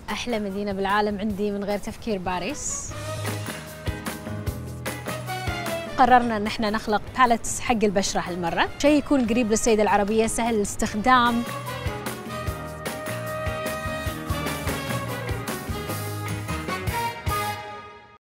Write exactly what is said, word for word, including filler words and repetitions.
أحلى مدينة بالعالم عندي من غير تفكير باريس. قررنا ان احنا نخلق باليتس حق البشرة هالمرة، شيء يكون قريب للسيدة العربية، سهل الاستخدام.